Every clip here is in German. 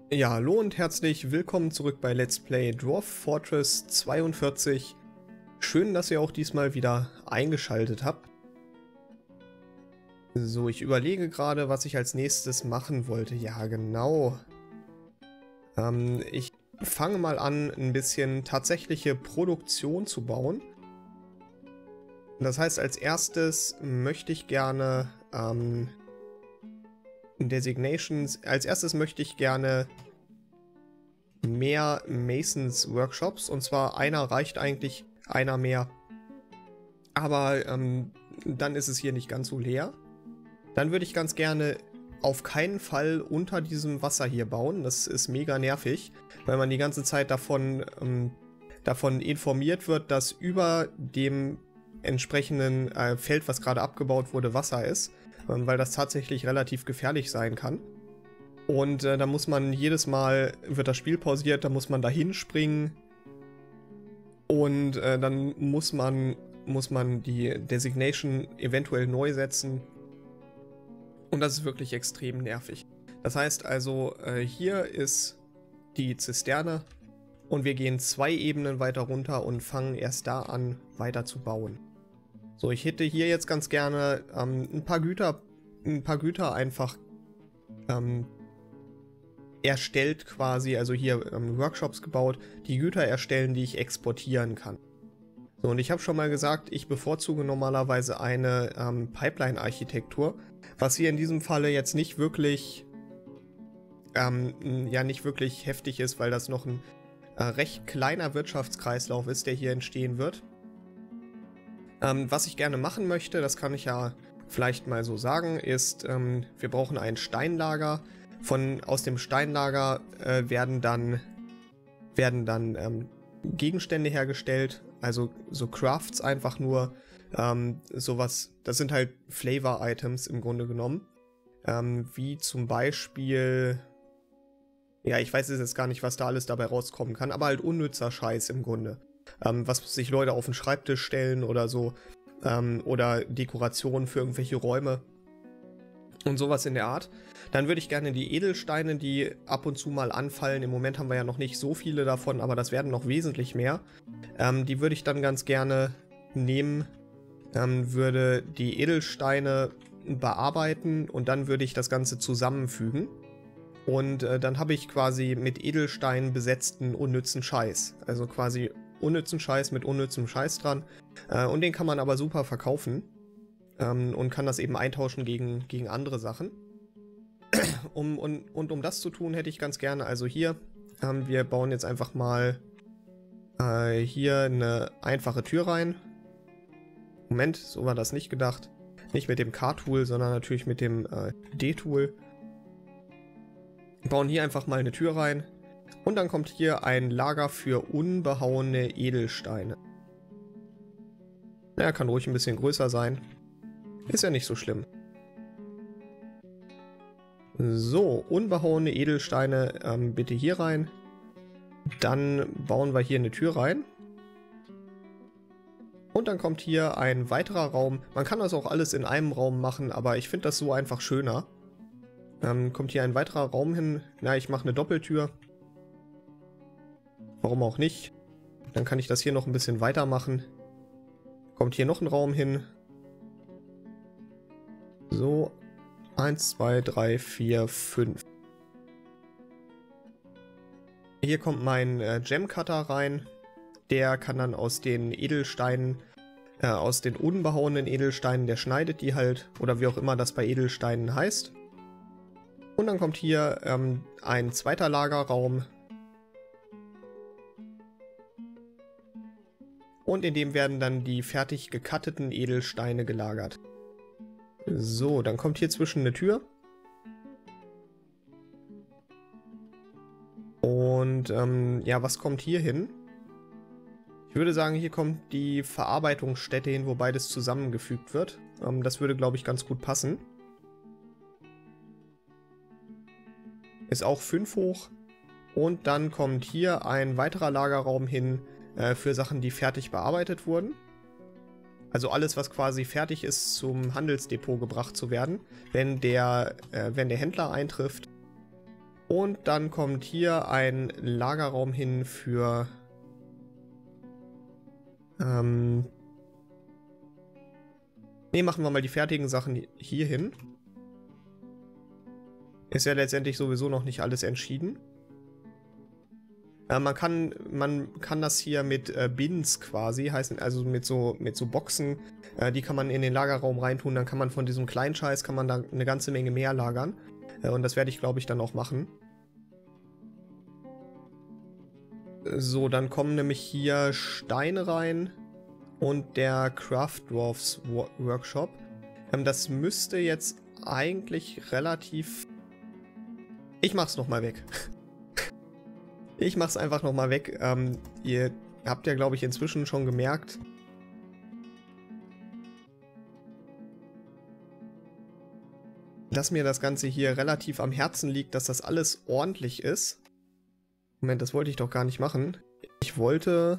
Ja, hallo und herzlich willkommen zurück bei Let's Play Dwarf Fortress 42. Schön, dass ihr auch diesmal wieder eingeschaltet habt. So, ich überlege gerade, was ich als nächstes machen wollte. Ja, genau. Ich fange mal an, ein bisschen tatsächliche Produktion zu bauen. Das heißt, als erstes möchte ich gerne Designations. Als erstes möchte ich gerne mehr Masons Workshops, und zwar einer reicht eigentlich, einer mehr. Aber dann ist es hier nicht ganz so leer. Dann würde ich ganz gerne auf keinen Fall unter diesem Wasser hier bauen. Das ist mega nervig, weil man die ganze Zeit davon informiert wird, dass über dem entsprechenden Feld, was gerade abgebaut wurde, Wasser ist, weil das tatsächlich relativ gefährlich sein kann. Und da muss man jedes Mal, wird das Spiel pausiert, da muss man da hinspringen und dann muss man die Designation eventuell neu setzen. Und das ist wirklich extrem nervig. Das heißt also, hier ist die Zisterne und wir gehen 2 Ebenen weiter runter und fangen erst da an, weiter zu bauen. So, ich hätte hier jetzt ganz gerne ein paar Güter einfach erstellt quasi, also hier Workshops gebaut, die Güter erstellen, die ich exportieren kann. So, und ich habe schon mal gesagt, ich bevorzuge normalerweise eine Pipeline-Architektur, was hier in diesem Falle jetzt nicht wirklich nicht wirklich heftig ist, weil das noch ein recht kleiner Wirtschaftskreislauf ist, der hier entstehen wird. Was ich gerne machen möchte, das kann ich ja vielleicht mal so sagen, ist, wir brauchen ein Steinlager. Aus dem Steinlager werden dann Gegenstände hergestellt, also so Crafts einfach nur, sowas, das sind halt Flavor-Items im Grunde genommen, wie zum Beispiel, ja, ich weiß jetzt gar nicht, was da alles dabei rauskommen kann, aber halt unnützer Scheiß im Grunde, was sich Leute auf den Schreibtisch stellen oder so, oder Dekorationen für irgendwelche Räume und sowas in der Art. Dann würde ich gerne die Edelsteine, die ab und zu mal anfallen, im Moment haben wir ja noch nicht so viele davon, aber das werden noch wesentlich mehr, die würde ich dann ganz gerne nehmen, würde die Edelsteine bearbeiten und dann würde ich das Ganze zusammenfügen. Und dann habe ich quasi mit Edelsteinen besetzten unnützen Scheiß. Also quasi unnützen Scheiß mit unnützem Scheiß dran. Und den kann man aber super verkaufen. Und kann das eben eintauschen gegen andere Sachen. Um das zu tun, hätte ich ganz gerne, also hier, wir bauen jetzt einfach mal hier eine einfache Tür rein. Moment, so war das nicht gedacht. Nicht mit dem K-Tool, sondern natürlich mit dem D-Tool. Bauen hier einfach mal eine Tür rein. Und dann kommt hier ein Lager für unbehauene Edelsteine. Ja, kann ruhig ein bisschen größer sein. Ist ja nicht so schlimm. So, unbehauene Edelsteine bitte hier rein. Dann bauen wir hier eine Tür rein. Und dann kommt hier ein weiterer Raum. Man kann das auch alles in einem Raum machen, aber ich finde das so einfach schöner. Kommt hier ein weiterer Raum hin. Na, ich mache eine Doppeltür. Warum auch nicht? Dann kann ich das hier noch ein bisschen weitermachen. Kommt hier noch ein Raum hin. So, 1, 2, 3, 4, 5. Hier kommt mein Gem-Cutter rein. Der kann dann aus den Edelsteinen, aus den unbehauenen Edelsteinen, der schneidet die halt, oder wie auch immer das bei Edelsteinen heißt. Und dann kommt hier ein zweiter Lagerraum. Und in dem werden dann die fertig gekatteten Edelsteine gelagert. So, dann kommt hier zwischen eine Tür. Und ja, was kommt hier hin? Ich würde sagen, hier kommt die Verarbeitungsstätte hin, wo beides zusammengefügt wird. Das würde, glaube ich, ganz gut passen. Ist auch 5 hoch. Und dann kommt hier ein weiterer Lagerraum hin für Sachen, die fertig bearbeitet wurden. Also alles, was quasi fertig ist, zum Handelsdepot gebracht zu werden, wenn der Händler eintrifft. Und dann kommt hier ein Lagerraum hin für ne, machen wir mal die fertigen Sachen hier hin. Ist ja letztendlich sowieso noch nicht alles entschieden. Man kann das hier mit Bins quasi, heißen, also mit so Boxen, die kann man in den Lagerraum reintun, dann kann man von diesem kleinen Scheiß, kann man da eine ganze Menge mehr lagern. Und das werde ich, glaube ich, dann auch machen. So, dann kommen nämlich hier Steine rein und der Craft Dwarfs Workshop. Das müsste jetzt eigentlich relativ... Ich mach's nochmal weg. Ich mach's einfach nochmal weg. Ihr habt ja, glaube ich, inzwischen schon gemerkt, dass mir das Ganze hier relativ am Herzen liegt, dass das alles ordentlich ist. Moment, das wollte ich doch gar nicht machen. Ich wollte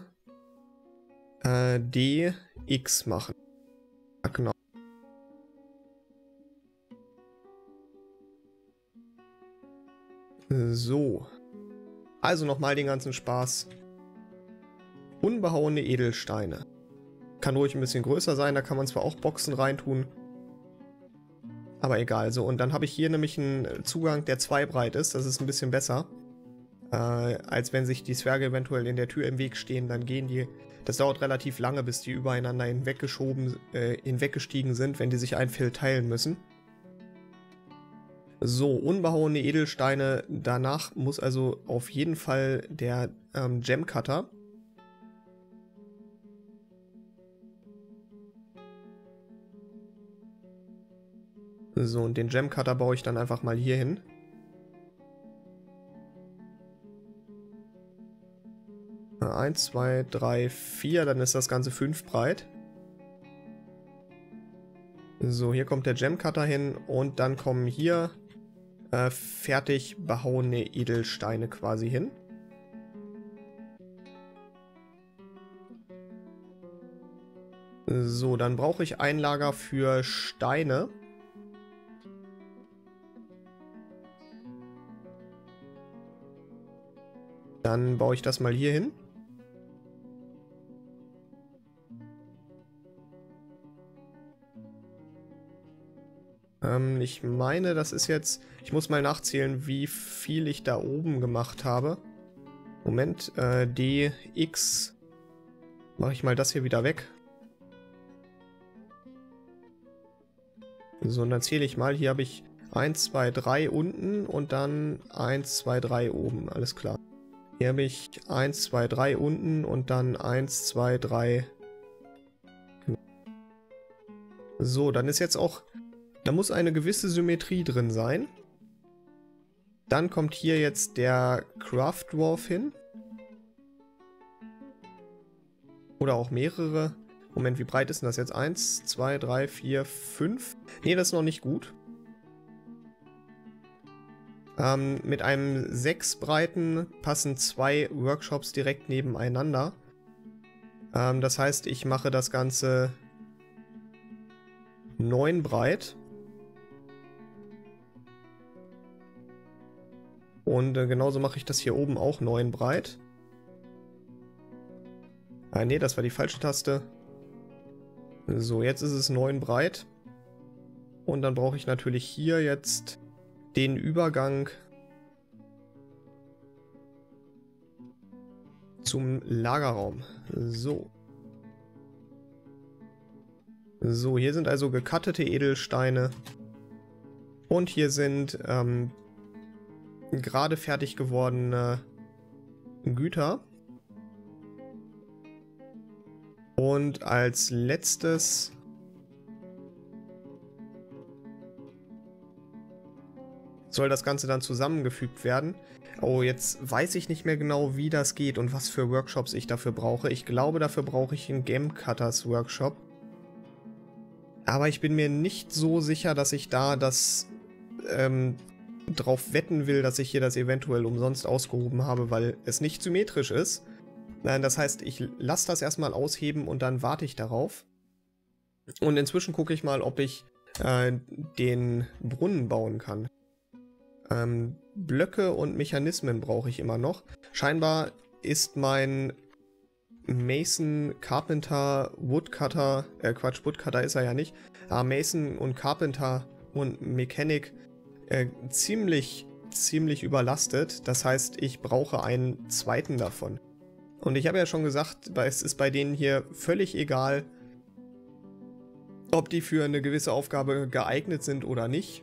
DX machen. Ja, genau. So. Also nochmal den ganzen Spaß. Unbehauene Edelsteine. Kann ruhig ein bisschen größer sein, da kann man zwar auch Boxen reintun. Aber egal. So, und dann habe ich hier nämlich einen Zugang, der 2 breit ist. Das ist ein bisschen besser. Als wenn sich die Zwerge eventuell in der Tür im Weg stehen, dann gehen die... Das dauert relativ lange, bis die übereinander hinweggestiegen sind, wenn die sich ein Feld teilen müssen. So, unbehauene Edelsteine. Danach muss also auf jeden Fall der Gem Cutter. So, und den Gem Cutter baue ich dann einfach mal hier hin. Eins, 2, 3, 4, dann ist das Ganze 5 breit. So, hier kommt der Gem Cutter hin und dann kommen hier fertig behauene Edelsteine quasi hin. So, dann brauche ich ein Lager für Steine. Dann baue ich das mal hier hin. Ich meine, das ist jetzt... Ich muss mal nachzählen, wie viel ich da oben gemacht habe. Moment, DX. Mache ich mal das hier wieder weg. So, und dann zähle ich mal. Hier habe ich 1, 2, 3 unten und dann 1, 2, 3 oben. Alles klar. Hier habe ich 1, 2, 3 unten und dann 1, 2, 3. So, dann ist jetzt auch... Da muss eine gewisse Symmetrie drin sein. Dann kommt hier jetzt der Craft Dwarf hin. Oder auch mehrere. Moment, wie breit ist denn das jetzt? 1, 2, 3, 4, 5. Nee, das ist noch nicht gut. Mit einem 6 breiten passen 2 Workshops direkt nebeneinander. Das heißt, ich mache das Ganze 9 breit. Und genauso mache ich das hier oben auch 9 breit. Ne, das war die falsche Taste. So, jetzt ist es 9 breit. Und dann brauche ich natürlich hier jetzt den Übergang zum Lagerraum. So. So, hier sind also gekattete Edelsteine. Und hier sind gerade fertig gewordene Güter. Und als letztes soll das Ganze dann zusammengefügt werden. Oh, jetzt weiß ich nicht mehr genau, wie das geht und was für Workshops ich dafür brauche. Ich glaube, dafür brauche ich einen Gem Cutters Workshop. Aber ich bin mir nicht so sicher, dass ich da das drauf wetten will, dass ich hier das eventuell umsonst ausgehoben habe, weil es nicht symmetrisch ist. Das heißt, ich lasse das erstmal ausheben und dann warte ich darauf. Und inzwischen gucke ich mal, ob ich den Brunnen bauen kann. Blöcke und Mechanismen brauche ich immer noch. Scheinbar ist mein Mason, Carpenter, Woodcutter, Woodcutter ist er ja nicht, aber Mason und Carpenter und Mechanic ziemlich überlastet. Das heißt, ich brauche einen zweiten davon. Und ich habe ja schon gesagt, es ist bei denen hier völlig egal, ob die für eine gewisse Aufgabe geeignet sind oder nicht.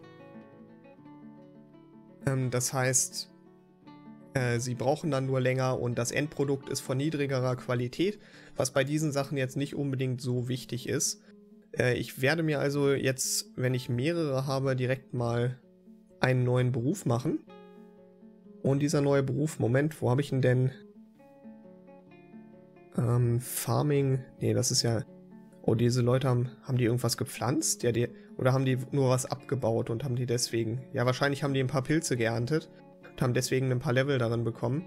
Das heißt, sie brauchen dann nur länger und das Endprodukt ist von niedrigerer Qualität, was bei diesen Sachen jetzt nicht unbedingt so wichtig ist. Ich werde mir also jetzt, wenn ich mehrere habe, direkt mal einen neuen Beruf machen. Und dieser neue Beruf, Moment, wo habe ich ihn denn? Farming, nee, das ist ja... Oh, diese Leute haben die irgendwas gepflanzt? Ja, oder haben die nur was abgebaut und haben die deswegen... Ja, wahrscheinlich haben die ein paar Pilze geerntet und haben deswegen ein paar Level darin bekommen.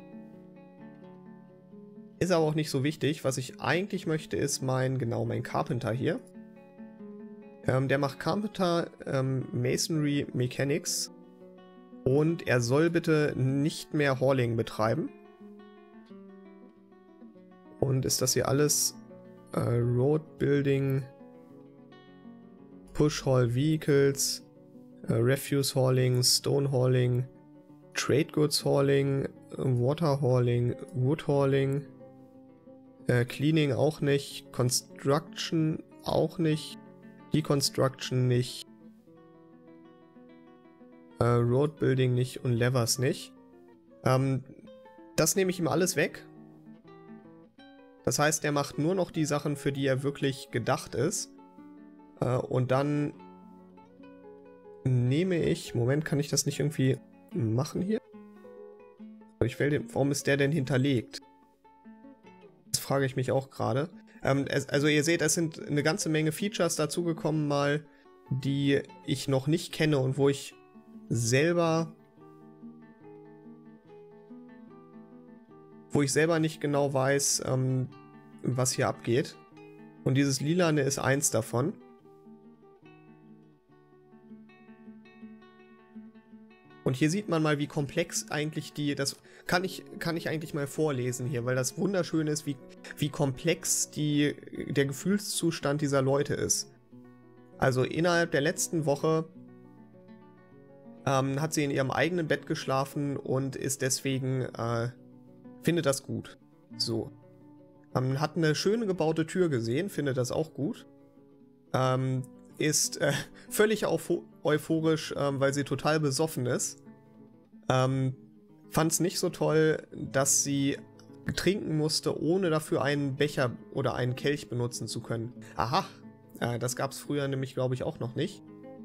Ist aber auch nicht so wichtig. Was ich eigentlich möchte, ist mein Carpenter hier. Der macht Carpenter, Masonry, Mechanics. Und er soll bitte nicht mehr Hauling betreiben. Und ist das hier alles Road Building, Push Haul Vehicles, Refuse Hauling, Stone Hauling, Trade Goods Hauling, Water Hauling, Wood Hauling, Cleaning auch nicht, Construction auch nicht, Deconstruction nicht, Road Building nicht und Levers nicht. Das nehme ich ihm alles weg. Das heißt, er macht nur noch die Sachen, für die er wirklich gedacht ist. Und dann nehme ich... Moment, kann ich das nicht irgendwie machen hier? Warum ist der denn hinterlegt? Das frage ich mich auch gerade. Also ihr seht, es sind eine ganze Menge Features dazugekommen mal, die ich noch nicht kenne und wo ich selber nicht genau weiß, was hier abgeht. Und dieses Lilane ist eins davon. Und hier sieht man mal, wie komplex eigentlich das kann ich eigentlich mal vorlesen hier, weil das wunderschön ist, wie komplex der Gefühlszustand dieser Leute ist. Also innerhalb der letzten Woche hat sie in ihrem eigenen Bett geschlafen und ist deswegen findet das gut. So. Hat eine schöne gebaute Tür gesehen, findet das auch gut. Ist völlig euphorisch, weil sie total besoffen ist. Fand es nicht so toll, dass sie trinken musste, ohne dafür einen Becher oder einen Kelch benutzen zu können. Aha, das gab es früher nämlich, glaube ich, auch noch nicht.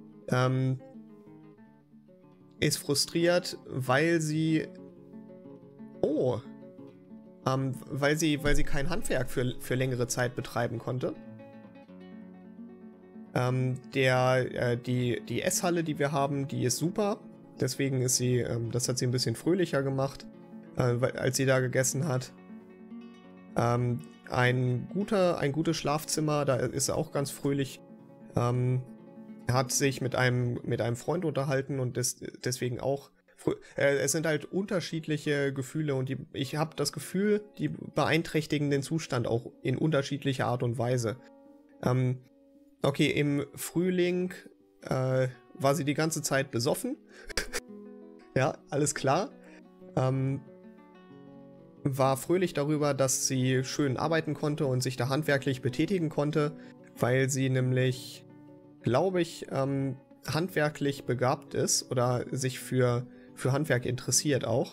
Ist frustriert, weil sie... Oh... weil sie kein Handwerk für längere Zeit betreiben konnte. Die Esshalle, die wir haben, die ist super. Deswegen ist sie, das hat sie ein bisschen fröhlicher gemacht, als sie da gegessen hat. Ein gutes Schlafzimmer, da ist sie auch ganz fröhlich. Hat sich mit einem Freund unterhalten und deswegen auch. Es sind halt unterschiedliche Gefühle und ich habe das Gefühl, die beeinträchtigen den Zustand auch in unterschiedlicher Art und Weise. Okay, im Frühling war sie die ganze Zeit besoffen. Ja, alles klar. War fröhlich darüber, dass sie schön arbeiten konnte und sich da handwerklich betätigen konnte, weil sie nämlich, glaube ich, handwerklich begabt ist oder sich für Handwerk interessiert auch.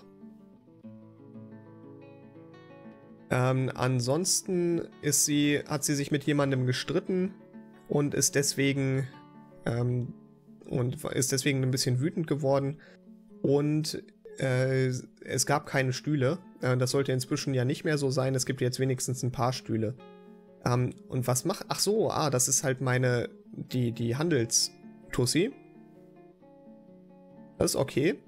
Ansonsten hat sie sich mit jemandem gestritten und ist deswegen ein bisschen wütend geworden. Und es gab keine Stühle. Das sollte inzwischen ja nicht mehr so sein. Es gibt jetzt wenigstens ein paar Stühle. Und was macht... Ach so, das ist halt die Handelstussi. Das ist okay.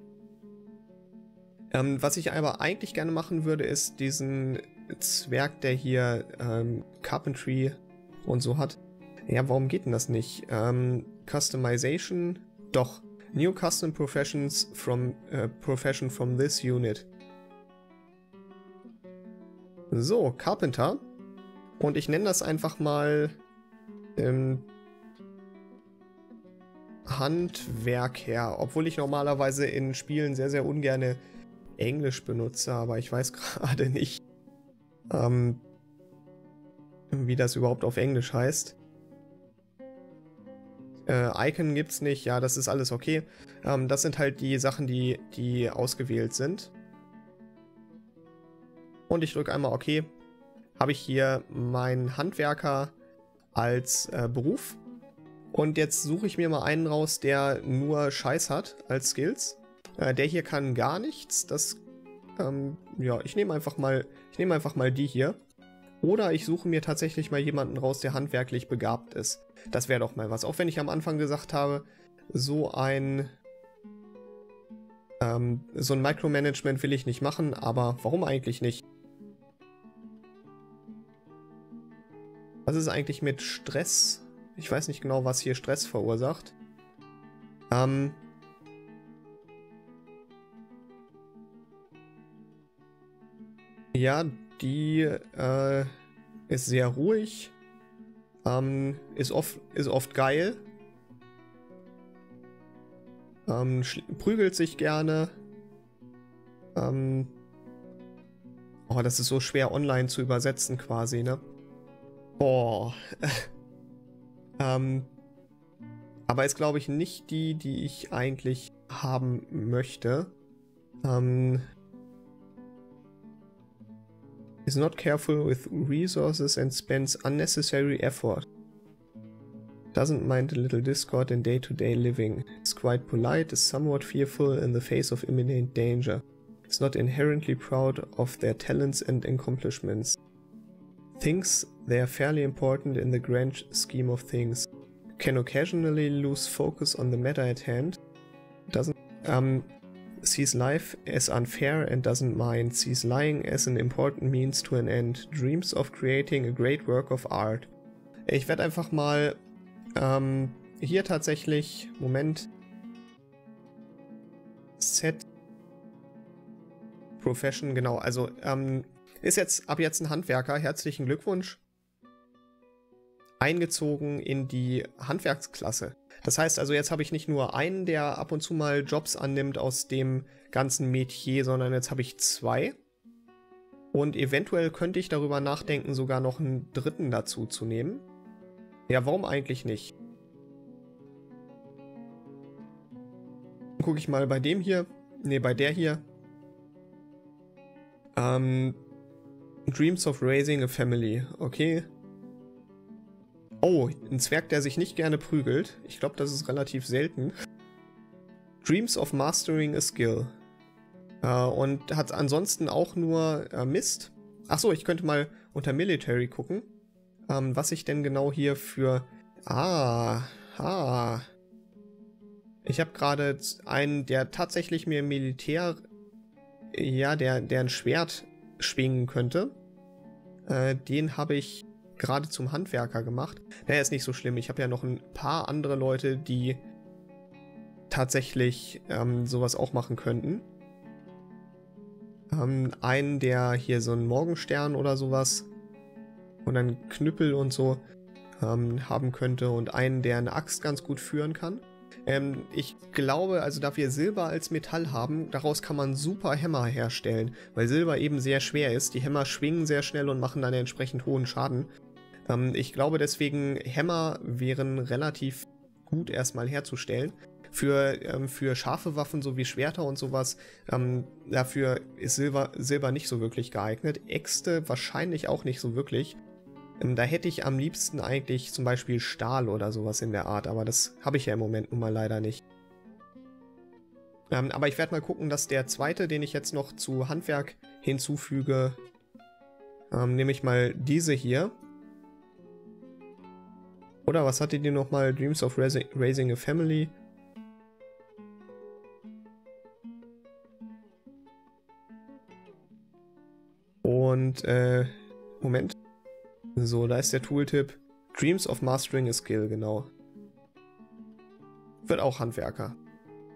Was ich aber eigentlich gerne machen würde, ist diesen Zwerg, der hier Carpentry und so hat. Ja, warum geht denn das nicht? Customization? Doch. New custom professions from profession from this unit. So, Carpenter. Und ich nenne das einfach mal Handwerker. Obwohl ich normalerweise in Spielen sehr, sehr ungerne Englisch benutze, aber ich weiß gerade nicht, wie das überhaupt auf Englisch heißt. Icon gibt's nicht, ja, das ist alles okay. Das sind halt die Sachen, die ausgewählt sind. Und ich drücke einmal OK. Habe ich hier meinen Handwerker als Beruf. Und jetzt suche ich mir mal einen raus, der nur Scheiß hat als Skills. Der hier kann gar nichts. Das, ja, ich nehme einfach mal die hier. Oder ich suche mir tatsächlich mal jemanden raus, der handwerklich begabt ist. Das wäre doch mal was. Auch wenn ich am Anfang gesagt habe, so ein Micromanagement will ich nicht machen, aber warum eigentlich nicht? Was ist eigentlich mit Stress? Ich weiß nicht genau, was hier Stress verursacht. Ja, die ist sehr ruhig. Ist oft geil. Prügelt sich gerne. Oh, das ist so schwer online zu übersetzen quasi, ne? Boah. Aber ist, glaube ich, nicht die ich eigentlich haben möchte. Is not careful with resources and spends unnecessary effort. Doesn't mind a little discord in day-to-day living. Is quite polite, is somewhat fearful in the face of imminent danger. Is not inherently proud of their talents and accomplishments. Thinks they are fairly important in the grand scheme of things. Can occasionally lose focus on the matter at hand. Doesn't sees life as unfair and doesn't mind. Sees lying as an important means to an end. Dreams of creating a great work of art. Ich werde einfach mal hier tatsächlich, Moment, Set Profession, genau, also ist jetzt ab jetzt ein Handwerker, herzlichen Glückwunsch, eingezogen in die Handwerksklasse. Das heißt also, jetzt habe ich nicht nur einen, der ab und zu mal Jobs annimmt aus dem ganzen Metier, sondern jetzt habe ich zwei. Und eventuell könnte ich darüber nachdenken, sogar noch einen dritten dazu zu nehmen. Ja, warum eigentlich nicht? Gucke ich mal bei dem hier. Ne, bei der hier. Dreams of raising a family. Okay. Oh, ein Zwerg, der sich nicht gerne prügelt. Ich glaube, das ist relativ selten. Dreams of mastering a skill. Und hat ansonsten auch nur Mist. Achso, ich könnte mal unter Military gucken. Was ich denn genau hier für... Ich habe gerade einen, der tatsächlich mir Militär... Ja, der ein Schwert schwingen könnte. Den habe ich gerade zum Handwerker gemacht. Naja, ist nicht so schlimm. Ich habe ja noch ein paar andere Leute, die tatsächlich sowas auch machen könnten. Einen, der hier so einen Morgenstern oder sowas und einen Knüppel und so haben könnte und einen, der eine Axt ganz gut führen kann. Ich glaube, also da wir Silber als Metall haben, daraus kann man super Hämmer herstellen, weil Silber eben sehr schwer ist. Die Hämmer schwingen sehr schnell und machen dann entsprechend hohen Schaden. Ich glaube deswegen, Hämmer wären relativ gut erstmal herzustellen. Für scharfe Waffen sowie Schwerter und sowas, dafür ist Silber nicht so wirklich geeignet. Äxte wahrscheinlich auch nicht so wirklich. Da hätte ich am liebsten eigentlich zum Beispiel Stahl oder sowas in der Art, aber das habe ich ja im Moment nun mal leider nicht. Aber ich werde mal gucken, dass der zweite, den ich jetzt noch zu Handwerk hinzufüge, nehme ich mal diese hier. Oder was hatte die nochmal? Dreams of raising a family. Und, Moment. So, da ist der Tooltip. Dreams of mastering a skill, genau. Wird auch Handwerker.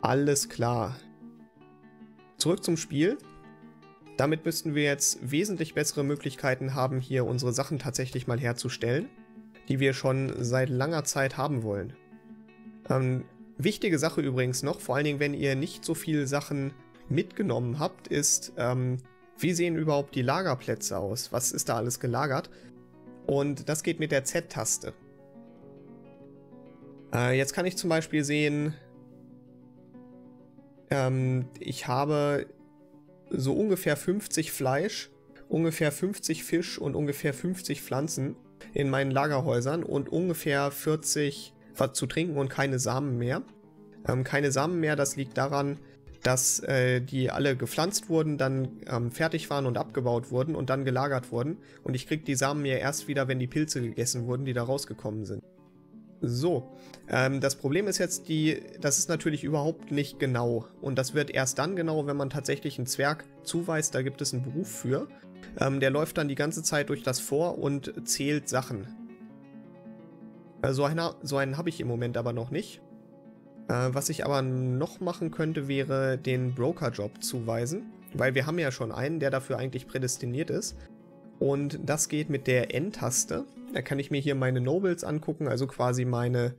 Alles klar. Zurück zum Spiel. Damit müssten wir jetzt wesentlich bessere Möglichkeiten haben, hier unsere Sachen tatsächlich mal herzustellen, die wir schon seit langer Zeit haben wollen. Wichtige Sache übrigens noch, vor allen Dingen, wenn ihr nicht so viele Sachen mitgenommen habt, ist, wie sehen überhaupt die Lagerplätze aus? Was ist da alles gelagert? Und das geht mit der Z-Taste. Jetzt kann ich zum Beispiel sehen, ich habe so ungefähr 50 Fleisch, ungefähr 50 Fisch und ungefähr 50 Pflanzen in meinen Lagerhäusern und ungefähr 40 was zu trinken und keine Samen mehr. Keine Samen mehr, das liegt daran, dass die alle gepflanzt wurden, dann fertig waren und abgebaut wurden und dann gelagert wurden. Und ich kriege die Samen ja erst wieder, wenn die Pilze gegessen wurden, die da rausgekommen sind. So, das Problem ist jetzt, das ist natürlich überhaupt nicht genau. Und das wird erst dann genau, wenn man tatsächlich einen Zwerg zuweist, da gibt es einen Beruf für. Der läuft dann die ganze Zeit durch das Fort und zählt Sachen. So einen habe ich im Moment aber noch nicht. Was ich aber noch machen könnte, wäre den Broker-Job zuweisen. Weil wir haben ja schon einen, der dafür eigentlich prädestiniert ist. Und das geht mit der N-Taste. Da kann ich mir hier meine Nobles angucken, also quasi meine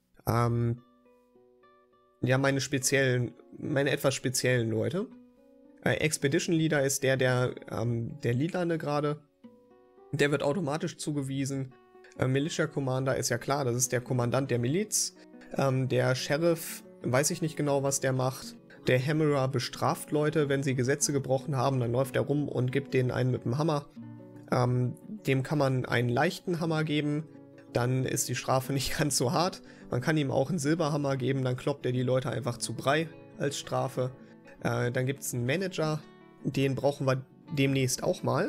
etwas speziellen Leute. Expedition Leader ist der Lilane gerade. Der wird automatisch zugewiesen. Militia Commander ist ja klar, das ist der Kommandant der Miliz. Der Sheriff, weiß ich nicht genau, was der macht. Der Hammerer bestraft Leute, wenn sie Gesetze gebrochen haben, dann läuft er rum und gibt denen einen mit dem Hammer. Dem kann man einen leichten Hammer geben, dann ist die Strafe nicht ganz so hart. Man kann ihm auch einen Silberhammer geben, dann kloppt er die Leute einfach zu Brei als Strafe. Dann gibt es einen Manager, den brauchen wir demnächst auch mal.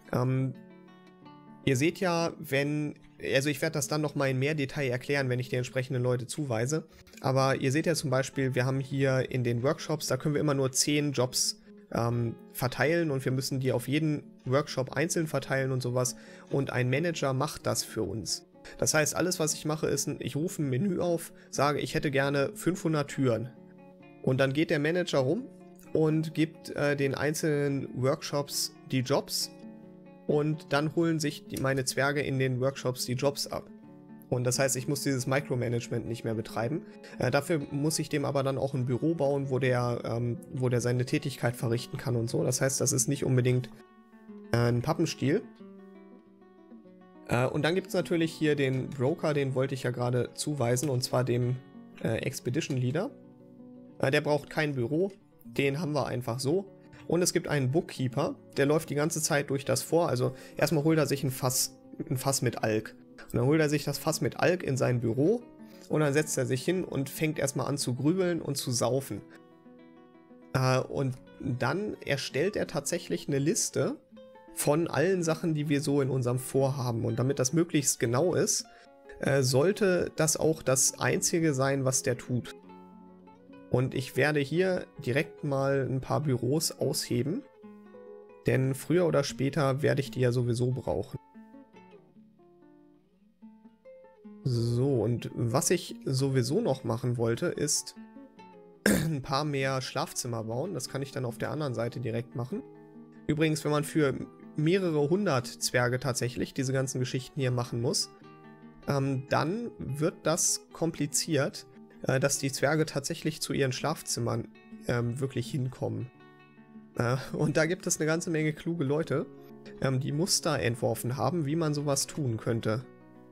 Ihr seht ja, also ich werde das dann nochmal in mehr Detail erklären, wenn ich die entsprechenden Leute zuweise. Aber ihr seht ja zum Beispiel, wir haben hier in den Workshops, da können wir immer nur 10 Jobs verteilen und wir müssen die auf jeden Workshop einzeln verteilen und sowas. Und ein Manager macht das für uns. Das heißt, alles, was ich mache, ist, ich rufe ein Menü auf, sage, ich hätte gerne 500 Türen. Und dann geht der Manager rum und gibt den einzelnen Workshops die Jobs. Und dann holen sich meine Zwerge in den Workshops die Jobs ab. Und das heißt, ich muss dieses Micromanagement nicht mehr betreiben. Dafür muss ich dem aber dann auch ein Büro bauen, wo der seine Tätigkeit verrichten kann und so. Das heißt, das ist nicht unbedingt ein Pappenstiel. Und dann gibt es natürlich hier den Broker, den wollte ich ja gerade zuweisen, und zwar dem Expedition Leader. Der braucht kein Büro, den haben wir einfach so. Und es gibt einen Bookkeeper, der läuft die ganze Zeit durch das Fort. Also erstmal holt er sich ein Fass mit Alk. Und dann holt er sich das Fass mit Alk in sein Büro und dann setzt er sich hin und fängt erstmal an zu grübeln und zu saufen. Und dann erstellt er tatsächlich eine Liste von allen Sachen, die wir so in unserem Vorhaben. Und damit das möglichst genau ist, sollte das auch das Einzige sein, was der tut. Und ich werde hier direkt mal ein paar Büros ausheben, denn früher oder später werde ich die ja sowieso brauchen. So, und was ich sowieso noch machen wollte, ist ein paar mehr Schlafzimmer bauen. Das kann ich dann auf der anderen Seite direkt machen. Übrigens, wenn man für mehrere hundert Zwerge tatsächlich diese ganzen Geschichten hier machen muss, dann wird das kompliziert, dass die Zwerge tatsächlich zu ihren Schlafzimmern wirklich hinkommen. Und da gibt es eine ganze Menge kluge Leute, die Muster entworfen haben, wie man sowas tun könnte.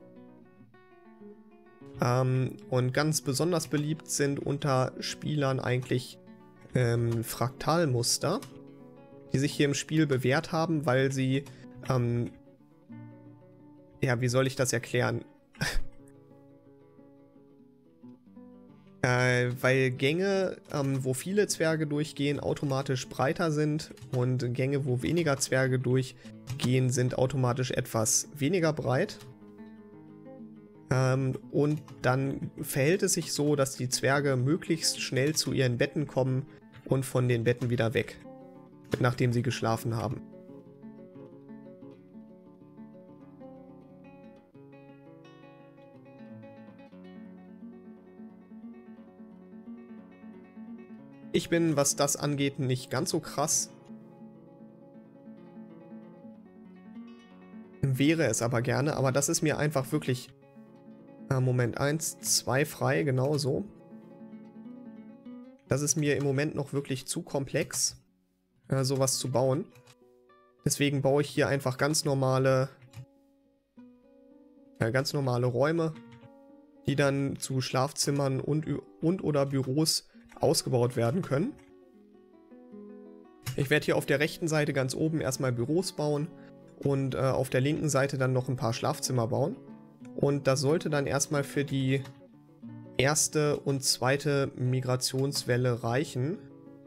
Und ganz besonders beliebt sind unter Spielern eigentlich Fraktalmuster, die sich hier im Spiel bewährt haben, weil sie, ja, wie soll ich das erklären? Weil Gänge, wo viele Zwerge durchgehen, automatisch breiter sind und Gänge, wo weniger Zwerge durchgehen, sind automatisch etwas weniger breit. Und dann verhält es sich so, dass die Zwerge möglichst schnell zu ihren Betten kommen und von den Betten wieder weg, nachdem sie geschlafen haben. Ich bin, was das angeht, nicht ganz so krass. Wäre es aber gerne, aber das ist mir einfach wirklich... Moment, 1, 2 frei, genau so. Das ist mir im Moment noch wirklich zu komplex, sowas zu bauen. Deswegen baue ich hier einfach ganz normale Räume, die dann zu Schlafzimmern und oder Büros ausgebaut werden können. Ich werde hier auf der rechten Seite ganz oben erstmal Büros bauen und auf der linken Seite dann noch ein paar Schlafzimmer bauen. Und das sollte dann erstmal für die erste und zweite Migrationswelle reichen.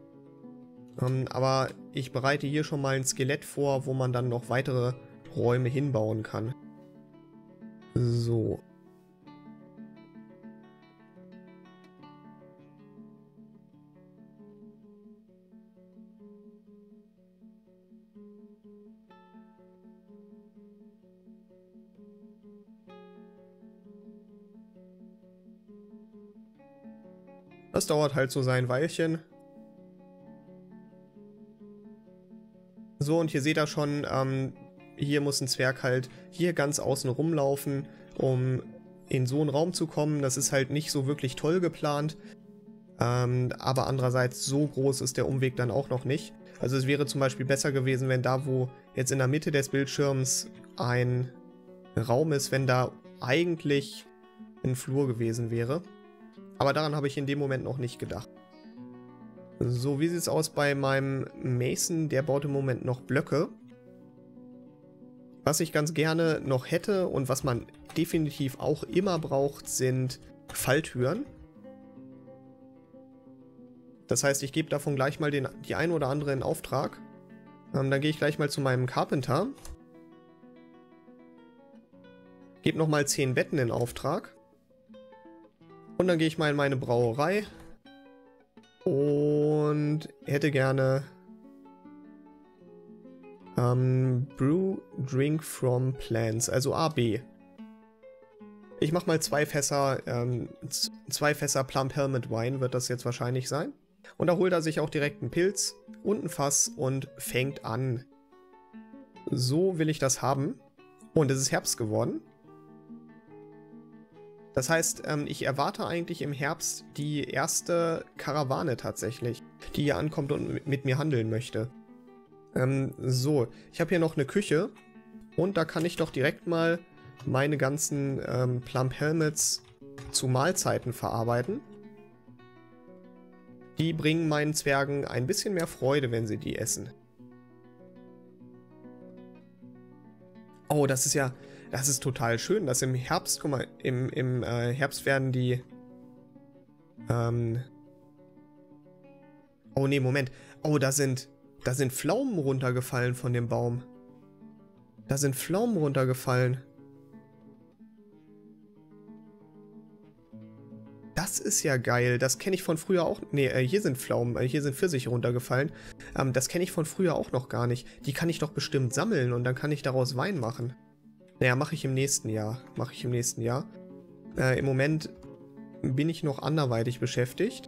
Aber ich bereite hier schon mal ein Skelett vor, wo man dann noch weitere Räume hinbauen kann. So. Das dauert halt so sein Weilchen. So, und hier seht ihr schon, hier muss ein Zwerg halt hier ganz außen rumlaufen, um in so einen Raum zu kommen. Das ist halt nicht so wirklich toll geplant. Aber andererseits, so groß ist der Umweg dann auch noch nicht. Also es wäre zum Beispiel besser gewesen, wenn da, wo jetzt in der Mitte des Bildschirms ein Raum ist, wenn da eigentlich ein Flur gewesen wäre. Aber daran habe ich in dem Moment noch nicht gedacht. So, wie sieht es aus bei meinem Mason? Der baut im Moment noch Blöcke. Was ich ganz gerne noch hätte und was man definitiv auch immer braucht, sind Falltüren. Das heißt, ich gebe davon gleich mal die ein oder andere in Auftrag. Dann gehe ich gleich mal zu meinem Carpenter. Gebe nochmal 10 Betten in Auftrag. Und dann gehe ich mal in meine Brauerei und hätte gerne Brew Drink from Plants, also AB. Ich mache mal 2 Fässer Plump Helmet Wine wird das jetzt wahrscheinlich sein. Und da holt er sich auch direkt einen Pilz und ein Fass und fängt an. So will ich das haben. Und es ist Herbst geworden. Das heißt, ich erwarte eigentlich im Herbst die erste Karawane tatsächlich, die hier ankommt und mit mir handeln möchte. So, ich habe hier noch eine Küche und da kann ich doch direkt mal meine ganzen Plump Helmets zu Mahlzeiten verarbeiten. Die bringen meinen Zwergen ein bisschen mehr Freude, wenn sie die essen. Oh, das ist total schön, dass im Herbst, guck mal, im Herbst werden die, oh nee, Moment. Oh, da sind Pflaumen runtergefallen von dem Baum. Da sind Pflaumen runtergefallen. Das ist ja geil. Das kenne ich von früher auch. Nee, hier sind Pflaumen, hier sind Pfirsiche runtergefallen. Das kenne ich von früher auch noch gar nicht. Die kann ich doch bestimmt sammeln und dann kann ich daraus Wein machen. Naja, mache ich im nächsten Jahr. Im Moment bin ich noch anderweitig beschäftigt.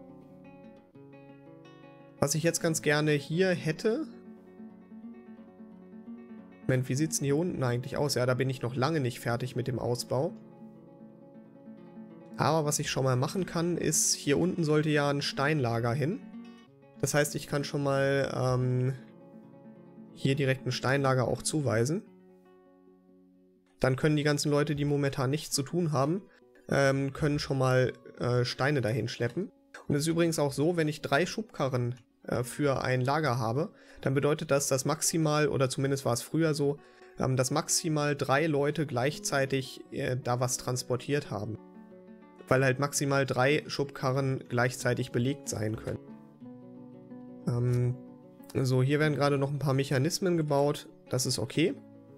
Was ich jetzt ganz gerne hier hätte... Moment, wie sieht es denn hier unten eigentlich aus? Ja, da bin ich noch lange nicht fertig mit dem Ausbau. Aber was ich schon mal machen kann, ist, hier unten sollte ja ein Steinlager hin. Das heißt, ich kann schon mal hier direkt ein Steinlager auch zuweisen. Dann können die ganzen Leute, die momentan nichts zu tun haben, können schon mal Steine dahin schleppen. Und es ist übrigens auch so, wenn ich 3 Schubkarren für ein Lager habe, dann bedeutet das, dass maximal, oder zumindest war es früher so, dass maximal 3 Leute gleichzeitig da was transportiert haben. Weil halt maximal 3 Schubkarren gleichzeitig belegt sein können. So, hier werden gerade noch ein paar Mechanismen gebaut. Das ist okay.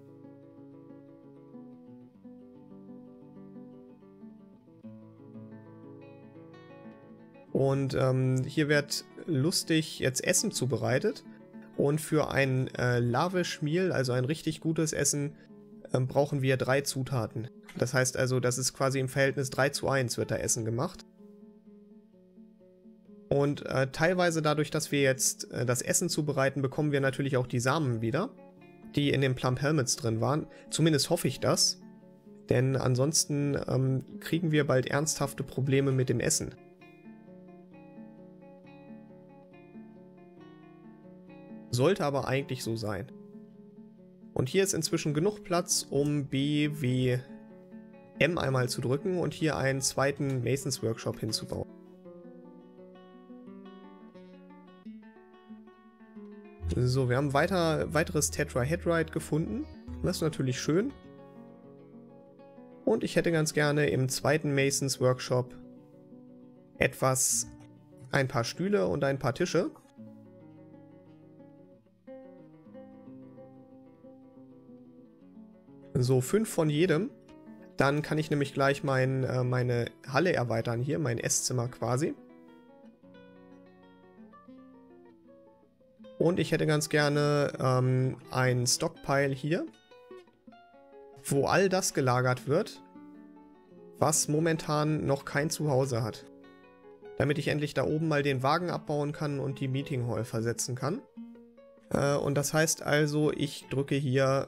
Und hier wird lustig jetzt Essen zubereitet. Und für ein Lavish Meal, also ein richtig gutes Essen, brauchen wir 3 Zutaten. Das heißt also, das ist quasi im Verhältnis 3:1 wird da Essen gemacht. Und teilweise dadurch, dass wir jetzt das Essen zubereiten, bekommen wir natürlich auch die Samen wieder, die in den Plump Helmets drin waren. Zumindest hoffe ich das. Denn ansonsten kriegen wir bald ernsthafte Probleme mit dem Essen. Sollte aber eigentlich so sein. Und hier ist inzwischen genug Platz, um B, W, M einmal zu drücken und hier einen zweiten Masons Workshop hinzubauen. So, wir haben weiteres Tetrahedrite gefunden. Das ist natürlich schön. Und ich hätte ganz gerne im zweiten Masons Workshop ein paar Stühle und ein paar Tische. So 5 von jedem. Dann kann ich nämlich gleich meine Halle erweitern hier, mein Esszimmer quasi. Und ich hätte ganz gerne ein Stockpile hier, wo all das gelagert wird, was momentan noch kein Zuhause hat. Damit ich endlich da oben mal den Wagen abbauen kann und die Meeting Hall versetzen kann. Und das heißt also, ich drücke hier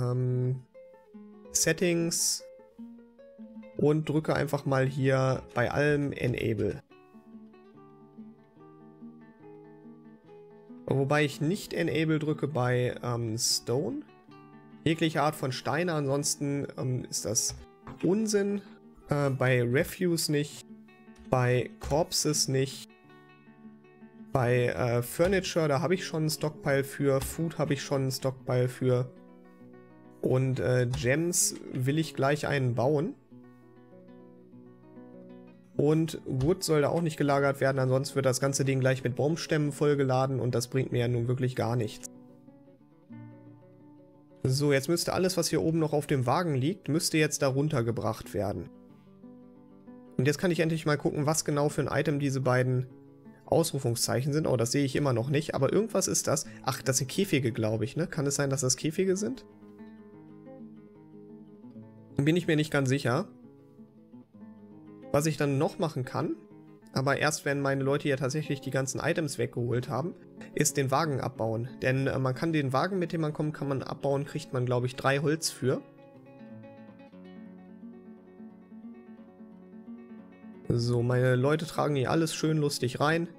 Settings und drücke einfach mal hier bei allem Enable. Wobei ich nicht Enable drücke bei Stone. Jegliche Art von Steine, ansonsten ist das Unsinn. Bei Refuse nicht, bei Corpses nicht, bei Furniture, da habe ich schon einen Stockpile für, Food habe ich schon einen Stockpile für und Gems will ich gleich einen bauen. Und Wood soll da auch nicht gelagert werden, ansonsten wird das ganze Ding gleich mit Baumstämmen vollgeladen und das bringt mir ja nun wirklich gar nichts. So, jetzt müsste alles, was hier oben noch auf dem Wagen liegt, müsste jetzt da runtergebracht werden. Und jetzt kann ich endlich mal gucken, was genau für ein Item diese beiden Ausrufungszeichen sind. Oh, das sehe ich immer noch nicht, aber irgendwas ist das. Ach, das sind Käfige, glaube ich, ne? Kann es sein, dass das Käfige sind? Bin ich mir nicht ganz sicher. Was ich dann noch machen kann, aber erst wenn meine Leute hier tatsächlich die ganzen Items weggeholt haben, ist den Wagen abbauen. Denn man kann den Wagen, mit dem man kommt, kann man abbauen, kriegt man, glaube ich, 3 Holz für. So, meine Leute tragen hier alles schön lustig rein.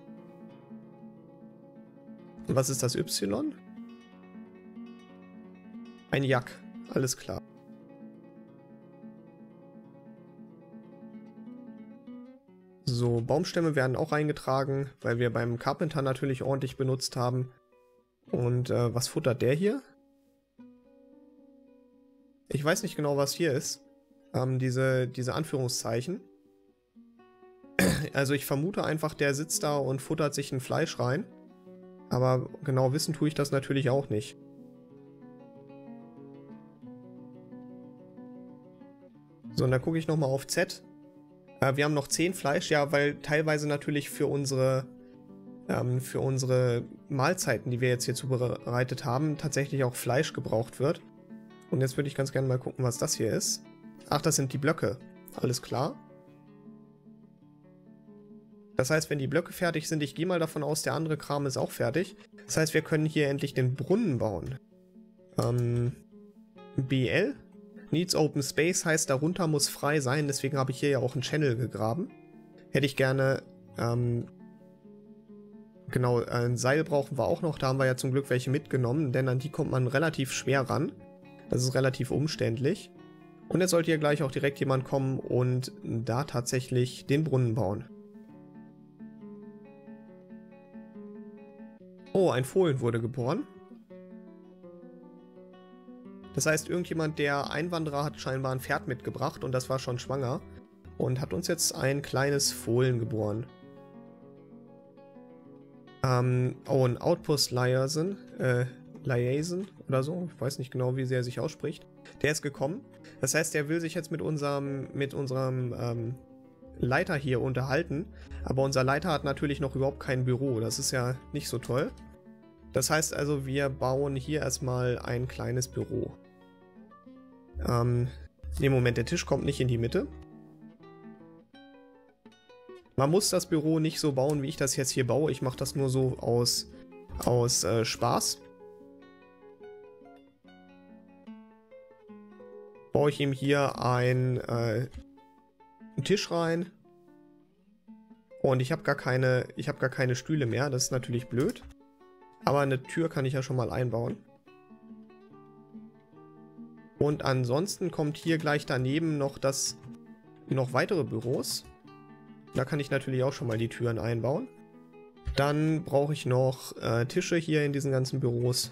Und was ist das Y? Ein Jack, alles klar. So, Baumstämme werden auch eingetragen, weil wir beim Carpenter natürlich ordentlich benutzt haben. Und was futtert der hier? Ich weiß nicht genau, was hier ist. Diese Anführungszeichen. Also ich vermute einfach, der sitzt da und futtert sich ein Fleisch rein. Aber genau wissen tue ich das natürlich auch nicht. So, und dann gucke ich nochmal auf Z. Wir haben noch 10 Fleisch, ja, weil teilweise natürlich für unsere Mahlzeiten, die wir jetzt hier zubereitet haben, tatsächlich auch Fleisch gebraucht wird. Und jetzt würde ich ganz gerne mal gucken, was das hier ist. Ach, das sind die Blöcke. Alles klar. Das heißt, wenn die Blöcke fertig sind, ich gehe mal davon aus, der andere Kram ist auch fertig. Das heißt, wir können hier endlich den Brunnen bauen. BL? Needs Open Space heißt, darunter muss frei sein, deswegen habe ich hier ja auch einen Channel gegraben. Hätte ich gerne, genau, ein Seil brauchen wir auch noch, da haben wir ja zum Glück welche mitgenommen, denn an die kommt man relativ schwer ran. Das ist relativ umständlich. Und jetzt sollte hier gleich auch direkt jemand kommen und da tatsächlich den Brunnen bauen. Oh, ein Fohlen wurde geboren. Das heißt, irgendjemand, der Einwanderer, hat scheinbar ein Pferd mitgebracht und das war schon schwanger und hat uns jetzt ein kleines Fohlen geboren. Oh, ein Outpost Liaison oder so, ich weiß nicht genau, wie sehr er sich ausspricht. Der ist gekommen. Das heißt, der will sich jetzt mit unserem Leiter hier unterhalten, aber unser Leiter hat natürlich noch überhaupt kein Büro, das ist ja nicht so toll. Das heißt also, wir bauen hier erstmal ein kleines Büro. Ne, Moment, der Tisch kommt nicht in die Mitte. Man muss das Büro nicht so bauen, wie ich das jetzt hier baue. Ich mache das nur so aus Spaß. Baue ich ihm hier einen Tisch rein. Und ich habe gar keine Stühle mehr. Das ist natürlich blöd. Aber eine Tür kann ich ja schon mal einbauen. Und ansonsten kommt hier gleich daneben noch weitere Büros. Da kann ich natürlich auch schon mal die Türen einbauen. Dann brauche ich noch Tische hier in diesen ganzen Büros.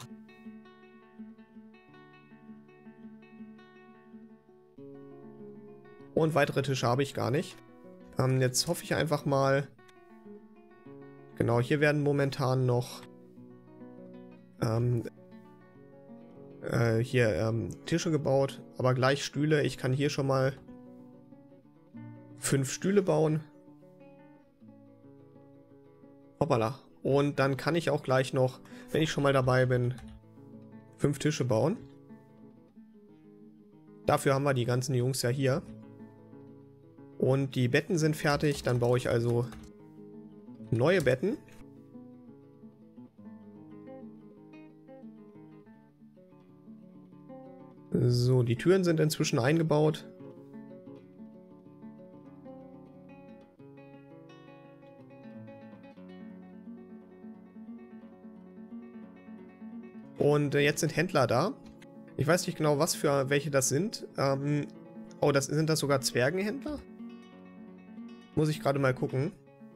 Und weitere Tische habe ich gar nicht. Jetzt hoffe ich einfach mal... Genau, hier werden momentan noch Tische gebaut, aber gleich Stühle. Ich kann hier schon mal 5 Stühle bauen. Hoppala. Und dann kann ich auch gleich noch, wenn ich schon mal dabei bin, 5 Tische bauen. Dafür haben wir die ganzen Jungs ja hier. Und die Betten sind fertig. Dann baue ich also neue Betten. So, die Türen sind inzwischen eingebaut. Und jetzt sind Händler da. Ich weiß nicht genau, welche das sind. Oh, sind das sogar Zwergenhändler? Muss ich gerade mal gucken.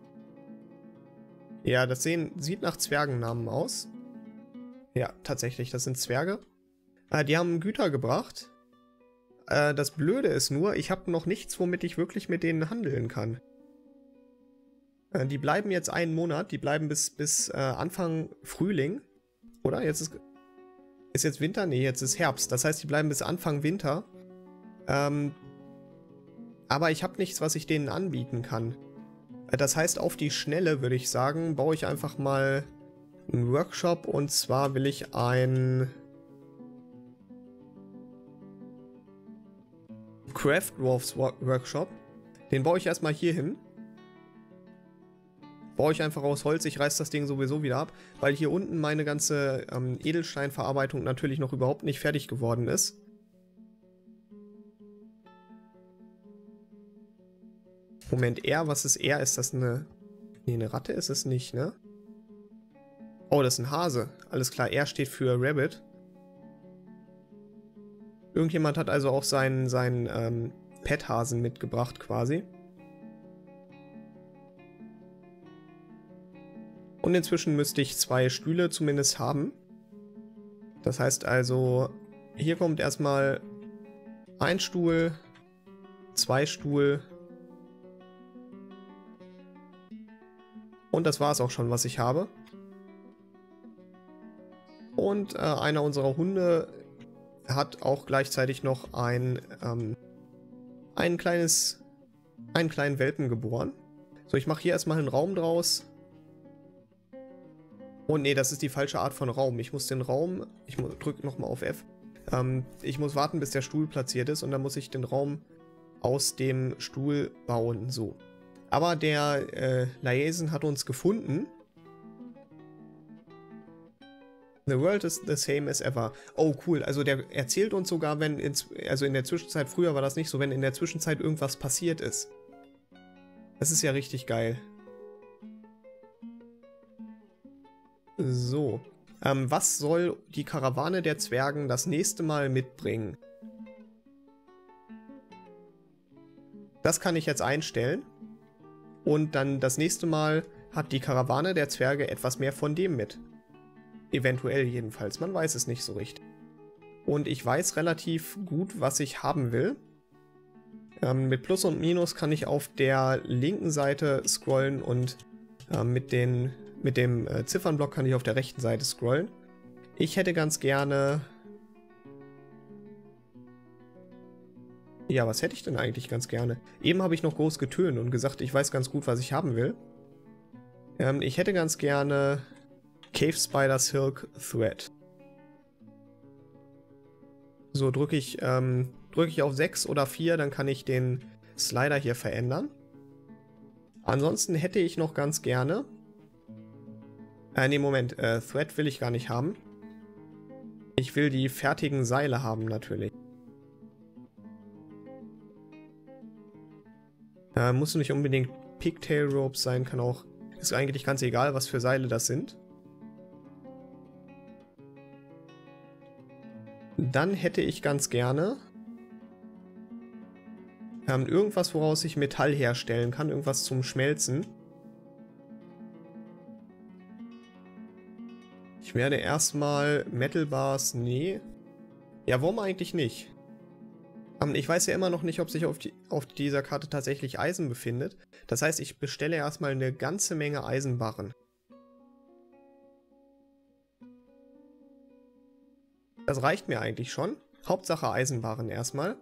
Ja, das sieht nach Zwergennamen aus. Ja, tatsächlich, das sind Zwerge. Die haben Güter gebracht. Das Blöde ist nur, ich habe noch nichts, womit ich wirklich mit denen handeln kann. Die bleiben jetzt einen Monat, die bleiben bis Anfang Frühling. Oder? Ist jetzt Winter? Nee, jetzt ist Herbst. Das heißt, die bleiben bis Anfang Winter. Aber ich habe nichts, was ich denen anbieten kann. Das heißt, auf die Schnelle, würde ich sagen, baue ich einfach mal einen Workshop. Und zwar will ich einen Craft Dwarfs Workshop. Den baue ich erstmal hier hin. Baue ich einfach aus Holz. Ich reiß das Ding sowieso wieder ab, weil hier unten meine ganze Edelsteinverarbeitung natürlich noch überhaupt nicht fertig geworden ist. Moment, R, was ist R? Ist das eine... Nee, eine Ratte ist es nicht, ne? Oh, das ist ein Hase. Alles klar, R steht für Rabbit. Irgendjemand hat also auch seinen Pet-Hasen mitgebracht, quasi. Und inzwischen müsste ich 2 Stühle zumindest haben. Das heißt also, hier kommt erstmal ein Stuhl, 2 Stuhl. Und das war es auch schon, was ich habe. Und einer unserer Hunde hat auch gleichzeitig noch einen kleinen Welpen geboren. So, ich mache hier erstmal einen Raum draus. Oh nee, das ist die falsche Art von Raum. Ich muss den Raum... Ich drücke nochmal auf F. Ich muss warten, bis der Stuhl platziert ist. Und dann muss ich den Raum aus dem Stuhl bauen. So. Aber der Liaison hat uns gefunden. The world is the same as ever. Oh, cool. Also der erzählt uns sogar, also in der Zwischenzeit, früher war das nicht so, wenn in der Zwischenzeit irgendwas passiert ist. Das ist ja richtig geil. So. Was soll die Karawane der Zwergen das nächste Mal mitbringen? Das kann ich jetzt einstellen. Und dann das nächste Mal hat die Karawane der Zwerge etwas mehr von dem mit. Eventuell jedenfalls, man weiß es nicht so richtig. Und ich weiß relativ gut, was ich haben will. Mit Plus und Minus kann ich auf der linken Seite scrollen und mit dem Ziffernblock kann ich auf der rechten Seite scrollen. Ich hätte ganz gerne... Ja, was hätte ich denn eigentlich ganz gerne? Eben habe ich noch groß getönt und gesagt, ich weiß ganz gut, was ich haben will. Ich hätte ganz gerne Cave Spider Silk Thread. So, drücke ich auf 6 oder 4, dann kann ich den Slider hier verändern. Ansonsten hätte ich noch ganz gerne... nee, Moment. Thread will ich gar nicht haben. Ich will die fertigen Seile haben, natürlich. Muss nicht unbedingt Pigtail Ropes sein, kann auch... Ist eigentlich ganz egal, was für Seile das sind. Dann hätte ich ganz gerne... irgendwas, woraus ich Metall herstellen kann. Irgendwas zum Schmelzen. Ich werde erstmal Metal Bars... Nee. Ja, warum eigentlich nicht? Ich weiß ja immer noch nicht, ob sich auf dieser Karte tatsächlich Eisen befindet. Das heißt, ich bestelle erstmal eine ganze Menge Eisenbarren. Das reicht mir eigentlich schon. Hauptsache Eisenbarren erstmal.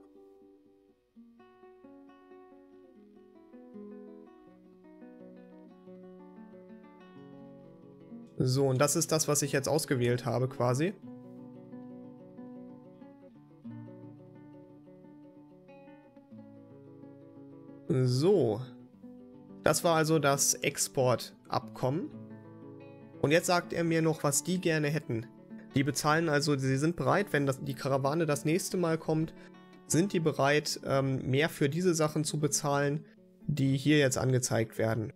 So, und das ist das, was ich jetzt ausgewählt habe quasi. So, das war also das Exportabkommen. Und jetzt sagt er mir noch, was die gerne hätten. Die bezahlen also, sie sind bereit, wenn die Karawane das nächste Mal kommt, sind die bereit, mehr für diese Sachen zu bezahlen, die hier jetzt angezeigt werden.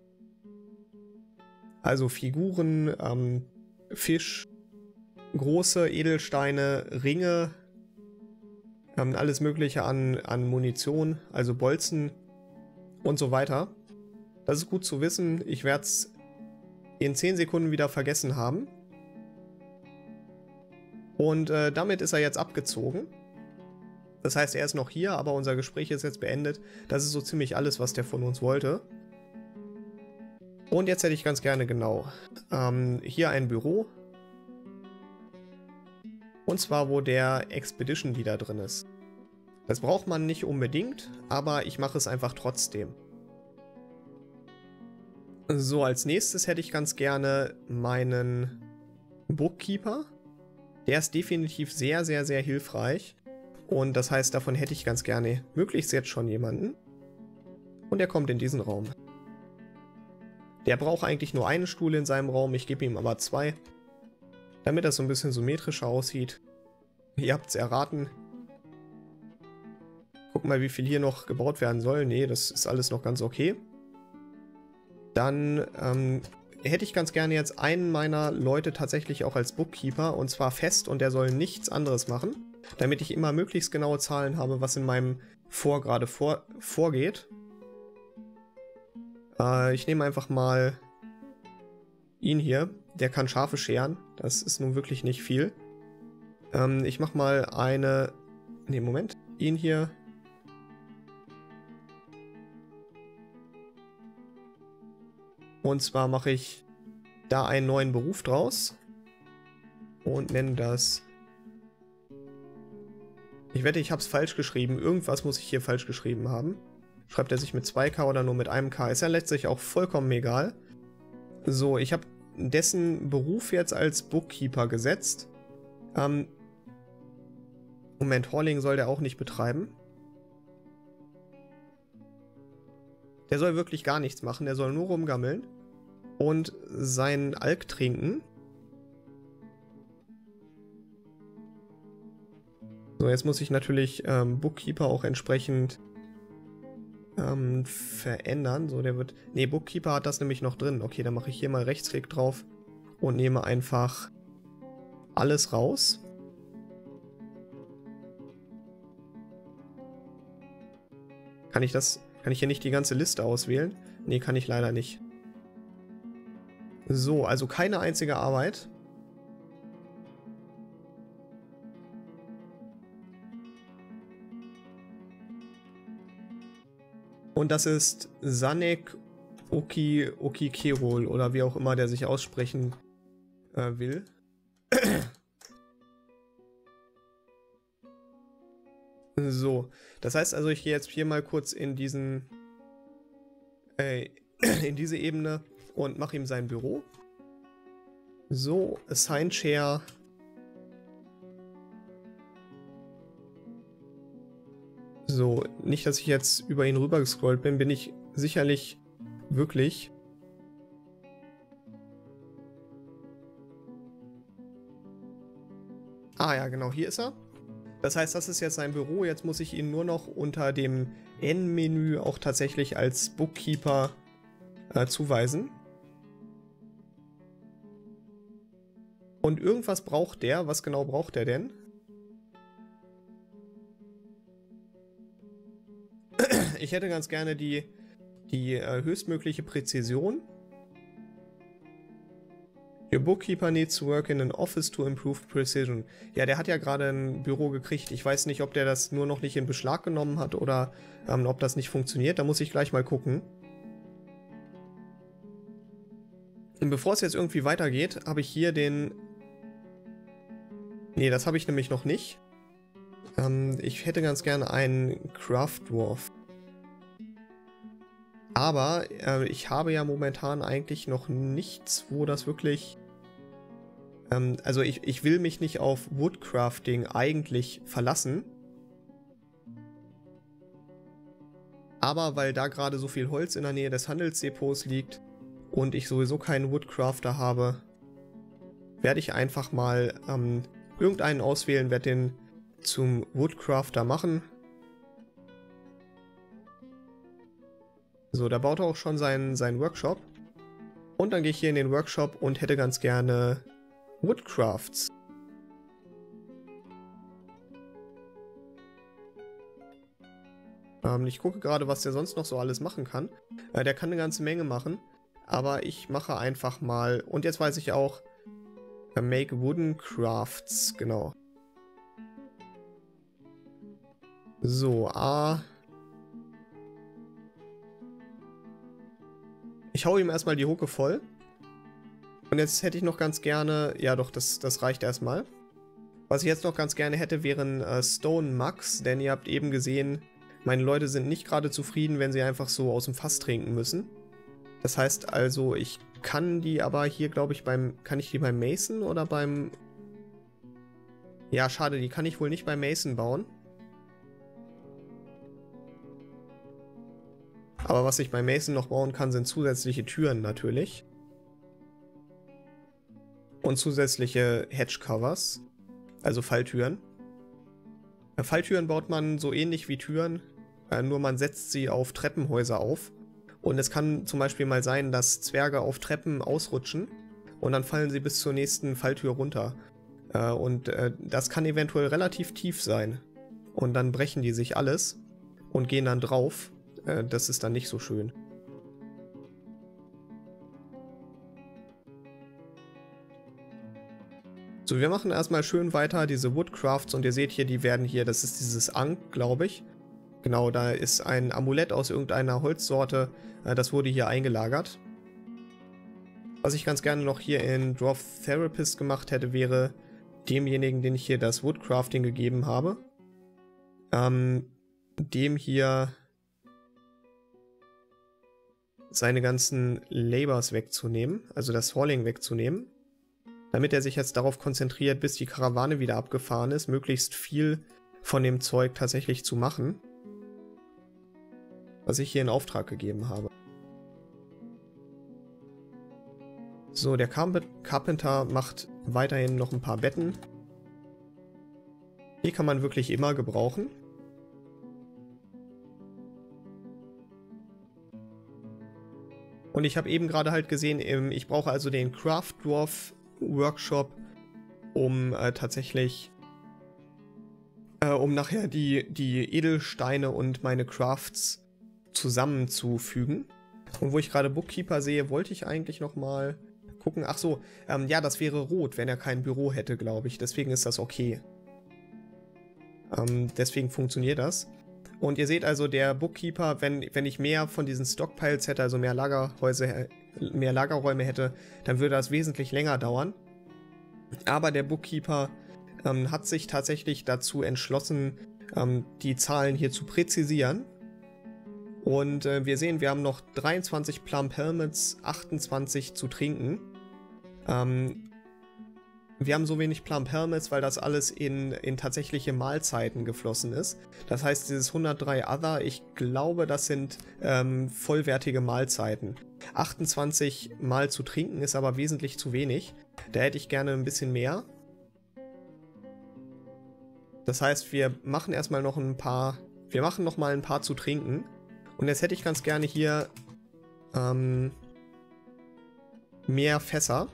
Also Figuren, Fisch, große Edelsteine, Ringe, alles mögliche an Munition, also Bolzen und so weiter. Das ist gut zu wissen. Ich werde es in 10 Sekunden wieder vergessen haben. Und damit ist er jetzt abgezogen. Das heißt, er ist noch hier, aber unser Gespräch ist jetzt beendet. Das ist so ziemlich alles, was der von uns wollte. Und jetzt hätte ich ganz gerne genau hier ein Büro. Und zwar, wo der Expedition Leader drin ist. Das braucht man nicht unbedingt, aber ich mache es einfach trotzdem. So, als nächstes hätte ich ganz gerne meinen Bookkeeper. Der ist definitiv sehr, sehr, sehr hilfreich. Und das heißt, davon hätte ich ganz gerne möglichst jetzt schon jemanden. Und er kommt in diesen Raum. Der braucht eigentlich nur einen Stuhl in seinem Raum, ich gebe ihm aber 2. Damit das so ein bisschen symmetrischer aussieht. Ihr habt es erraten. Guck mal, wie viel hier noch gebaut werden soll. Nee, das ist alles noch ganz okay. Dann hätte ich ganz gerne jetzt einen meiner Leute tatsächlich auch als Bookkeeper. Und zwar fest, und der soll nichts anderes machen. Damit ich immer möglichst genaue Zahlen habe, was in meinem gerade vorgeht. Ich nehme einfach mal ihn hier. Der kann Schafe scheren. Das ist nun wirklich nicht viel. Ich mache mal eine... Ne, Moment. Ihn hier. Und zwar mache ich da einen neuen Beruf draus. Und nenne das... Ich wette, ich habe es falsch geschrieben. Irgendwas muss ich hier falsch geschrieben haben. Schreibt er sich mit 2K oder nur mit einem K? Ist ja letztlich auch vollkommen egal. So, ich habe dessen Beruf jetzt als Bookkeeper gesetzt. Moment, Hauling soll der auch nicht betreiben. Der soll wirklich gar nichts machen. Der soll nur rumgammeln und seinen Alk trinken. So, jetzt muss ich natürlich Bookkeeper auch entsprechend verändern. So, der wird... Ne, Bookkeeper hat das nämlich noch drin. Okay, dann mache ich hier mal Rechtsklick drauf und nehme einfach alles raus. Kann ich hier nicht die ganze Liste auswählen? Ne, kann ich leider nicht. So, also keine einzige Arbeit. Und das ist Sanek Okikerol oder wie auch immer der sich aussprechen will. So, das heißt also, ich gehe jetzt hier mal kurz in diese Ebene und mache ihm sein Büro. So, Assign Chair. So, nicht, dass ich jetzt über ihn rüber gescrollt bin, bin ich sicherlich wirklich. Ah ja, genau, hier ist er. Das heißt, das ist jetzt sein Büro. Jetzt muss ich ihn nur noch unter dem N-Menü auch tatsächlich als Bookkeeper zuweisen. Und irgendwas braucht der. Was genau braucht er denn? Ich hätte ganz gerne die höchstmögliche Präzision. Your bookkeeper needs to work in an office to improve precision. Ja, der hat ja gerade ein Büro gekriegt. Ich weiß nicht, ob der das nur noch nicht in Beschlag genommen hat oder ob das nicht funktioniert. Da muss ich gleich mal gucken. Und bevor es jetzt irgendwie weitergeht, habe ich hier den... Nee, das habe ich nämlich noch nicht. Ich hätte ganz gerne einen Craft Dwarf. Aber ich habe ja momentan eigentlich noch nichts, wo das wirklich... also ich will mich nicht auf Woodcrafting eigentlich verlassen. Aber weil da gerade so viel Holz in der Nähe des Handelsdepots liegt und ich sowieso keinen Woodcrafter habe, werde ich einfach mal irgendeinen auswählen, werde den zum Woodcrafter machen. So, da baut er auch schon seinen Workshop. Und dann gehe ich hier in den Workshop und hätte ganz gerne Woodcrafts. Ich gucke gerade, was der sonst noch so alles machen kann. Der kann eine ganze Menge machen. Aber ich mache einfach mal... Und jetzt weiß ich auch... Make Wooden Crafts, genau. So, ich hau ihm erstmal die Hucke voll. Und jetzt hätte ich noch ganz gerne... Ja doch, das reicht erstmal. Was ich jetzt noch ganz gerne hätte, wären Stone Mugs. Denn ihr habt eben gesehen, meine Leute sind nicht gerade zufrieden, wenn sie einfach so aus dem Fass trinken müssen. Das heißt also, ich kann die aber hier, glaube ich, kann ich die beim Mason oder beim... Ja, schade, die kann ich wohl nicht beim Mason bauen. Aber was ich bei Mason noch bauen kann, sind zusätzliche Türen natürlich. Und zusätzliche Hedge-Covers. Also Falltüren. Falltüren baut man so ähnlich wie Türen, nur man setzt sie auf Treppenhäuser auf. Und es kann zum Beispiel mal sein, dass Zwerge auf Treppen ausrutschen und dann fallen sie bis zur nächsten Falltür runter. Das kann eventuell relativ tief sein. Und dann brechen die sich alles und gehen dann drauf. Das ist dann nicht so schön. So, wir machen erstmal schön weiter diese Woodcrafts und ihr seht hier, die werden hier, das ist dieses Ankh, glaube ich. Genau, da ist ein Amulett aus irgendeiner Holzsorte, das wurde hier eingelagert. Was ich ganz gerne noch hier in Dwarf Therapist gemacht hätte, wäre demjenigen, den ich hier das Woodcrafting gegeben habe, dem hier seine ganzen Labors wegzunehmen, also das Hauling wegzunehmen, damit er sich jetzt darauf konzentriert, bis die Karawane wieder abgefahren ist, möglichst viel von dem Zeug tatsächlich zu machen, was ich hier in Auftrag gegeben habe. So, der Carpenter macht weiterhin noch ein paar Betten. Die kann man wirklich immer gebrauchen. Und ich habe eben gerade halt gesehen, ich brauche also den Craft Dwarf Workshop, um tatsächlich, um nachher die Edelsteine und meine Crafts zusammenzufügen. Und wo ich gerade Bookkeeper sehe, wollte ich eigentlich nochmal gucken. Ach so, ja, das wäre rot, wenn er kein Büro hätte, glaube ich. Deswegen ist das okay. Deswegen funktioniert das. Und ihr seht also, der Bookkeeper, wenn ich mehr von diesen Stockpiles hätte, also mehr Lagerräume hätte, dann würde das wesentlich länger dauern. Aber der Bookkeeper hat sich tatsächlich dazu entschlossen, die Zahlen hier zu präzisieren. Und wir sehen, wir haben noch 23 Plump Helmets, 28 zu trinken. wir haben so wenig Plump Helmets, weil das alles in tatsächliche Mahlzeiten geflossen ist. Das heißt, dieses 103 Other, ich glaube, das sind vollwertige Mahlzeiten. 28 Mal zu trinken ist aber wesentlich zu wenig. Da hätte ich gerne ein bisschen mehr. Das heißt, wir machen erstmal noch ein paar, wir machen noch mal ein paar zu trinken. Und jetzt hätte ich ganz gerne hier mehr Fässer.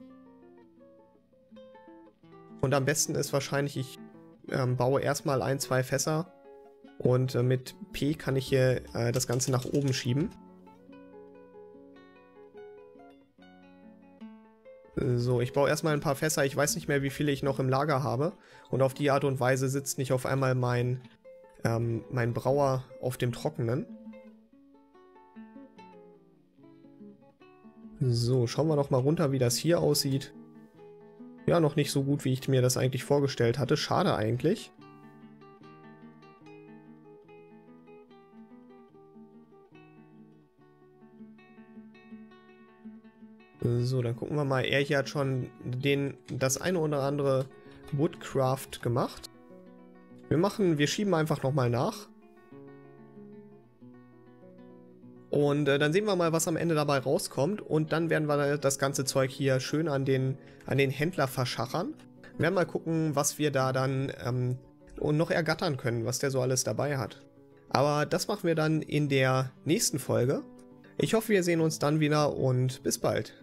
Und am besten ist wahrscheinlich, ich baue erstmal 1, 2 Fässer und mit P kann ich hier das Ganze nach oben schieben. So, ich baue erstmal ein paar Fässer. Ich weiß nicht mehr, wie viele ich noch im Lager habe. Und auf die Art und Weise sitzt nicht auf einmal mein Brauer auf dem Trockenen. So, schauen wir doch mal runter, wie das hier aussieht. Ja, noch nicht so gut, wie ich mir das eigentlich vorgestellt hatte. Schade eigentlich. So, dann gucken wir mal. Er hier hat schon das eine oder andere Woodcraft gemacht. Wir schieben einfach nochmal nach. Und dann sehen wir mal, was am Ende dabei rauskommt. Und dann werden wir das ganze Zeug hier schön an den Händler verschachern. Wir werden mal gucken, was wir da dann noch ergattern können, was der so alles dabei hat. Aber das machen wir dann in der nächsten Folge. Ich hoffe, wir sehen uns dann wieder und bis bald.